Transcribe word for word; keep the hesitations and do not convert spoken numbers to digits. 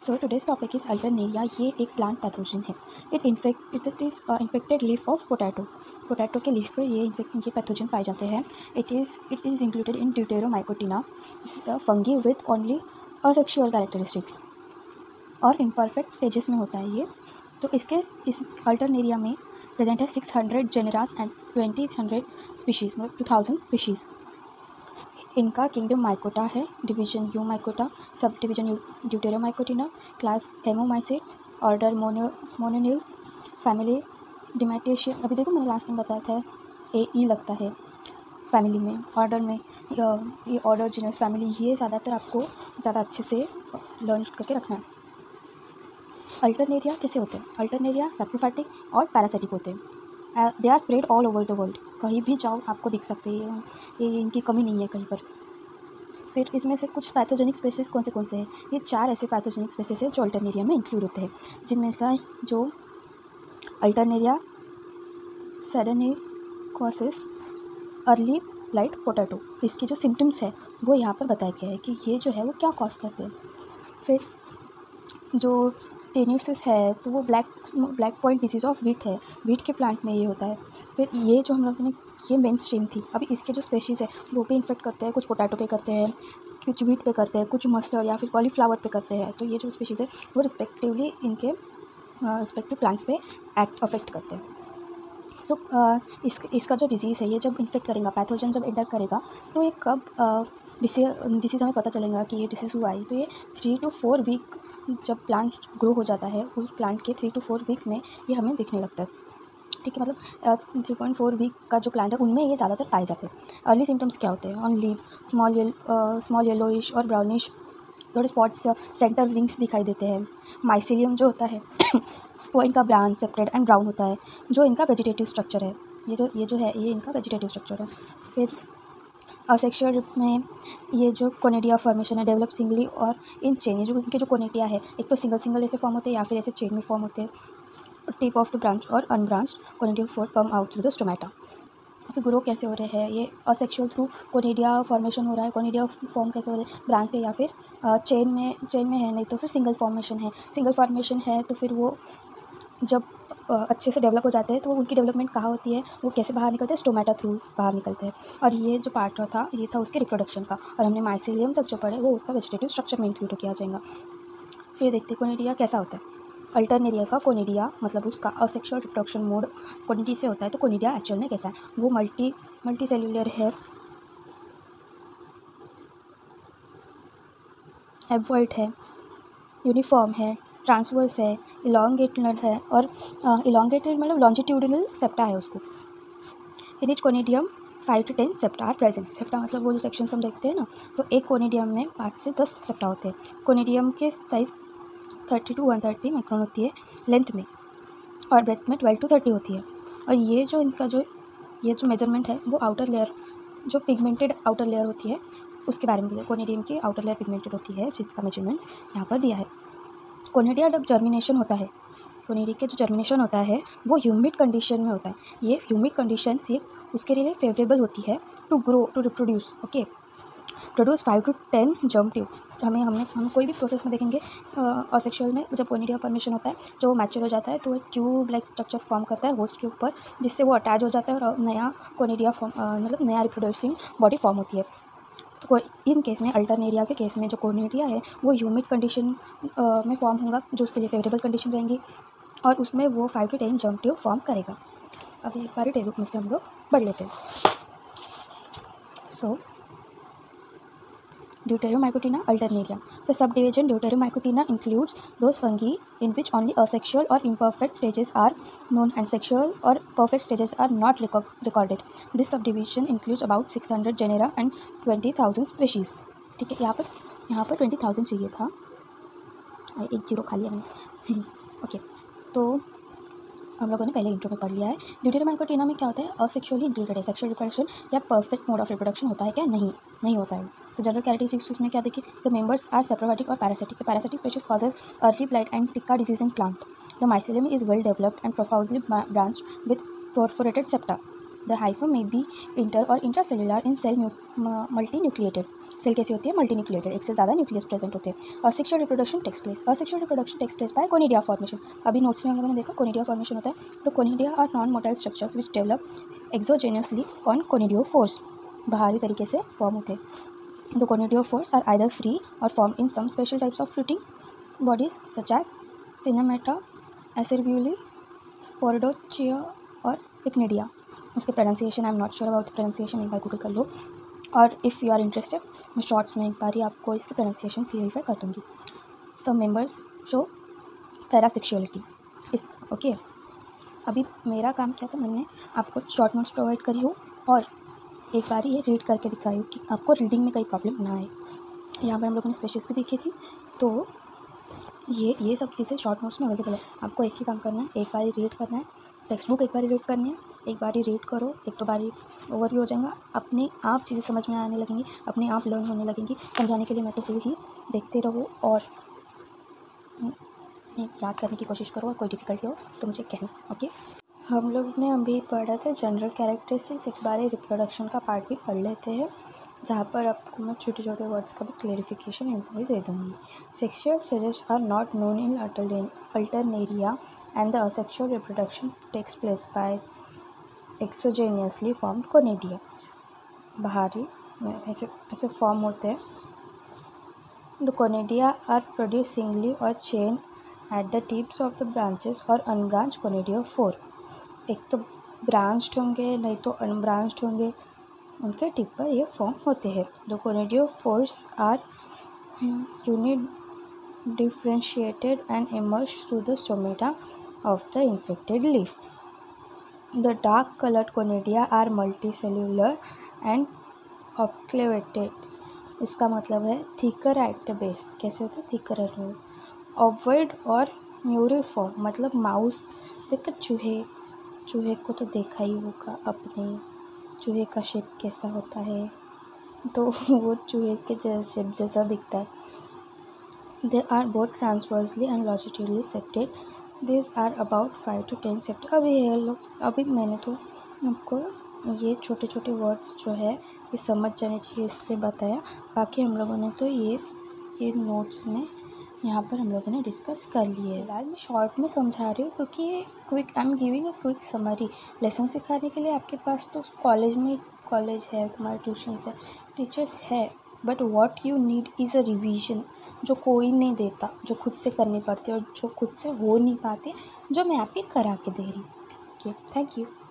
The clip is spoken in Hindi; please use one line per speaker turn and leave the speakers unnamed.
So today's topic is Alternaria. ये एक प्लांट पैथोजन है। It infect it is infected leaf of potato. Potato के लीफ पर ये ये पैथोजन पाए जाते हैं। It is it is included in Deuteromycotina fungi with only asexual characteristics और इम्परफेक्ट स्टेजेस में होता है ये। तो इसके इस अल्टरनेरिया में प्रेजेंट है six hundred genera and twenty hundred species, मतलब टू थाउजेंड स्पीशीज़। इनका किंगडम माइकोटा है, division Eumycota, subdivision eu Deuteromycotina, class Hyphomycetes, order mono Moniliales, family Dematiaceae. अभी देखो मैंने लास्ट टाइम बताया था ए ई लगता है फैमिली में, ऑर्डर में ये ऑर्डर जीनस फैमिली, ये ज़्यादातर आपको ज़्यादा अच्छे से लर्न करके रखना है। अल्टरनेरिया कैसे होते हैं? अल्टरनेरिया सैप्रोफाइटिक और पैरासिटिक होते हैं। They are spread all over the world. कहीं भी जाओ आपको दिख सकते हैं, ये इनकी कमी नहीं है कहीं पर। फिर इसमें से कुछ पैथोजेनिक स्पेसीज कौन से कौन से हैं? ये चार ऐसे पैथोजेनिक स्पेसीज हैं जो अल्टरनेरिया में इंक्लूड होते हैं, जिनमें का जो अल्टरनेरिया सेरेनिकोसिस अर्ली ब्लाइट पोटैटो, इसके जो सिम्टम्स है वो यहाँ पर बताया गया है कि ये जो है वो क्या कॉज करते हैं। फिर जो टेन्यूसिस है तो वो black black point disease of wheat है, वीट के प्लांट में ये होता है। फिर ये जो हम लोगों ने ये मेन स्ट्रीम थी। अभी इसके जो स्पेशीज़ है वो भी इन्फेक्ट करते हैं, कुछ पोटैटो पे करते हैं, कुछ वीट पे करते हैं, कुछ मस्टर्ड या फिर कॉलीफ्लावर पे करते हैं। तो ये जो स्पेशीज़ है वो रिस्पेक्टिवली इनके रिस्पेक्टिव प्लांट्स पे एक्ट अफेक्ट करते हैं। सो so, इस इसका जो डिजीज़ है ये जब इन्फेक्ट करेगा, पैथोजन जब एंटर करेगा तो ये कब डिसीज़ हमें पता चलेगा कि ये डिसीज़ हुआ है। तो ये थ्री टू फोर वीक जब प्लांट ग्रो हो जाता है, उस प्लांट के थ्री टू फोर वीक में ये हमें दिखने लगता है। ठीक है, मतलब थ्री पॉइंट फोर वीक का जो प्लांट है उनमें ये ज़्यादातर पाए जाते हैं। अर्ली सिम्टम्स क्या होते हैं? On leaves small yellow small yellowish और ब्राउनिश थोड़े स्पॉट्स, सेंटर रिंग्स दिखाई देते हैं। माइसीलियम जो होता है वो इनका ब्रांच सेपरेट एंड ब्राउन होता है, जो इनका वेजिटेटिव स्ट्रक्चर है। ये जो ये जो है ये इनका वेजिटेटिव स्ट्रक्चर है। फिर असेक्सुअल में ये जो कोनेडिया फॉर्मेशन है डेवलप सिंगली और इन चेन। ये जो इनके जो कोनेडिया है एक तो सिंगल सिंगल ऐसे फॉर्म होते हैं या फिर ऐसे चेन में फॉर्म होते हैं। टिप ऑफ द ब्रांच और unbranch conidia for come out through the stomata. फिर ग्रो कैसे हो रहे हैं? ये असेक्सुअल थ्रू कोनेडिया फॉर्मेशन हो रहा है। कोनेडिया फॉर्म कैसे हो रहे हैं? ब्रांच से या फिर चेन में चेन में है, नहीं तो फिर सिंगल फॉर्मेशन है। सिंगल फॉर्मेशन है तो फिर वो जब अच्छे से डेवलप हो जाते हैं तो उनकी डेवलपमेंट कहाँ होती है, वो कैसे बाहर निकलते हैं? स्टोमेटा थ्रू बाहर निकलते हैं। और ये जो पार्ट था ये था उसके रिप्रोडक्शन का, और हमने माइसीलियम तक जो पढ़े वो उसका वेजिटेटिव स्ट्रक्चर में इंक्लूड किया जाएगा। फिर देखते कोनेडिया कैसा होता है। अल्टरनेरिया का कोनेडिया मतलब उसका असेक्सुअल रिप्रोडक्शन मोड कोनिडी से होता है। तो कोनेडिया एक्चुअल में कैसा है? वो मल्टी मल्टी सेल्यूलर है, एबॉइड है, यूनिफॉर्म है, ट्रांसवर्स है, इलॉन्गेटेड है और इलॉन्गेटेड मतलब लॉन्जिट्यूडिनल सेप्टा है उसको। In each conidium five to ten septa are present. Septa मतलब वो जो सेक्शन हम देखते हैं ना, तो एक कोनेडियम में पाँच से दस सेप्टा होते हैं। कोनेडियम के size thirty to one thirty micron होती है लेंथ में, और ब्रेथ में ट्वेल्व टू थर्टी होती है। और ये जो इनका जो ये जो मेजरमेंट है वो आउटर लेयर, जो पिगमेंटेड आउटर लेयर होती है उसके बारे में दिया। कोनेडियम की आउटर लेयर पिगमेंटेड होती है जिसका मेजरमेंट यहाँ पर दिया है। कोनेडिया जब जर्मिनेशन होता है, कोनेडिया के जो जर्मिनेशन होता है वो ह्यूमिड कंडीशन में होता है। ये ह्यूमिड कंडीशन से उसके लिए फेवरेबल होती है to grow to reproduce okay produce five to ten germ tube. हमें हमने हम कोई भी प्रोसेस में देखेंगे असेक्सुअल में जब कोनेडिया फॉर्मेशन होता है, जो वो मैच्योर हो जाता है तो एक ट्यूब लाइक स्ट्रक्चर फॉर्म करता है होस्ट के ऊपर, जिससे वो अटैच हो जाता है और नया कोनेडिया फॉर्म मतलब नया रिप्रोड्यूसिंग बॉडी फॉर्म होती है। तो इन केस में अल्टरनेरिया के केस में जो कोनेडिया है वो ह्यूमिड कंडीशन में फॉर्म होगा, जो उसके लिए फेवरेबल कंडीशन रहेंगी, और उसमें वो five to ten germ tube form करेगा। अब एक बार टेबुक में से हम लोग पढ़ लेते हैं। सो Deuteromycotina alternaria. The subdivision Deuteromycotina includes those fungi in which only asexual or imperfect stages are known and sexual or perfect stages are not reco- recorded. This subdivision includes about six hundred genera and twenty thousand species. ठीक है, यहाँ पर यहाँ पर twenty thousand चाहिए था, एक जीरो खा लिया मैंने। ओके, तो हम लोगों ने पहले इंट्रो में पढ़ लिया है। ड्यूटेरोमाइकोटिना में क्या होता है? असेक्सुअली इंक्लूडेड है। सेक्सुअल रिप्रोडक्शन या परफेक्ट मोड ऑफ रिप्रोडक्शन होता है क्या? नहीं नहीं होता है। तो जनरल कैरेक्टरिस्टिक्स उसमें क्या देखिए? द मेंबर्स आर सेप्रोफाइटिक और parasitic. Parasitic species causes early blight and tikka disease in plant. The mycelium is well developed and profoundly branched with perforated septa. The hyphae may be inter or intracellular in cell multinucleated. Cell कैसी होती है? मल्टीन्यूक्लिएटेड, एक से ज़्यादा न्यूक्लियस प्रेजेंट होते हैं। Asexual reproduction takes place asexual reproduction takes place by conidia formation. अभी नोट्स में हम लोगों ने देखा कोनिडिया फॉर्मेशन होता है। तो conidia are non motile structures which develop exogenously on conidiophores, बाहरी तरीके से फॉर्म होते हैं। The conidiophores are either free और form in some special types of fruiting bodies such as synnemata, acervuli, sporodochia और इक्निडिया। उसके pronunciation I am not sure about the pronunciation, एक बार गूगल कर लो। और इफ़ यू आर इंटरेस्टेड मैं शॉर्ट्स में एक बार ही आपको इसकी प्रोनाउंसिएशन क्लियरिफाई कर दूँगी। सम मेंबर्स शो पैरासेक्सुअलिटी इस ओके। अभी मेरा काम क्या था, मैंने आपको शॉर्ट नोट्स प्रोवाइड करी हूँ और एक बार ये रीड करके दिखाई हूँ कि आपको रीडिंग में कोई प्रॉब्लम ना आए। यहाँ पर हम लोगों ने स्पेशल्स भी देखी थी, तो ये ये सब चीज़ें शॉर्ट नोट्स में अवेलेबल है। आपको एक ही काम करना है, एक बार रीड करना है, टेक्स्ट बुक एक बार रीड करनी है, एक बार रीड करो, एक दो बार ओवरव्यू हो जाएगा, अपने आप चीज़ें समझ में आने लगेंगी, अपने आप लर्न होने लगेंगी। समझाने के लिए मैं तो हूँ ही, देखते रहो और याद करने की कोशिश करो, और कोई डिफ़िकल्टी हो तो मुझे कहना, ओके। हम लोग ने अभी पढ़ा था जनरल कैरेक्टरिस्टिक्स, एक बार रिप्रोडक्शन का पार्ट भी पढ़ लेते हैं, जहाँ पर आपको मैं छोटे छोटे वर्ड्स का भी क्लेरिफिकेशन इनको दे दूँगी। Sexual stages are not known in Alternaria and the asexual reproduction takes place by exogenously formed conidia. बाहरी ऐसे ऐसे फॉर्म होते हैं। The conidia are produce singly और chain at the tips of the branches और अनब्रांच कोनिडियोफोर। एक तो ब्रांच्ड होंगे, नहीं तो अनब्रांच्ड होंगे, उनके टिप पर ये फॉर्म होते हैं। The conidiophores are unit differentiated and emerge through the stomata of the infected leaf. The dark colored conidia are multicellular and obturated. इसका मतलब है thicker at the base। कैसे होता है? thicker at the base. ovoid और म्यूरिफॉर्म, मतलब माउस देखा, चूहे चूहे को तो देखा ही होगा अपने, चूहे का शेप कैसा होता है, तो वो चूहे के शेप जैसा दिखता है। They are both transversely and longitudinally septate. These are about five to ten septate. अभी ये लोग अभी मैंने तो आपको ये छोटे छोटे वर्ड्स जो है ये समझ जाने चाहिए इसलिए बताया। बाकी हम लोगों ने तो ये ये नोट्स में यहाँ पर हम लोगों ने डिस्कस कर लिए है। फिलहाल मैं शॉर्ट में समझा रही हूँ क्योंकि ये quick I am giving a quick summary. Lesson सिखाने के लिए आपके पास तो कॉलेज में कॉलेज है, तुम्हारे ट्यूशन है, टीचर्स है, but what you need is a revision, जो कोई नहीं देता, जो खुद से करनी पड़ती है और जो खुद से हो नहीं पाते, जो मैं आपके करा के दे रही हूँ। Okay, thank you.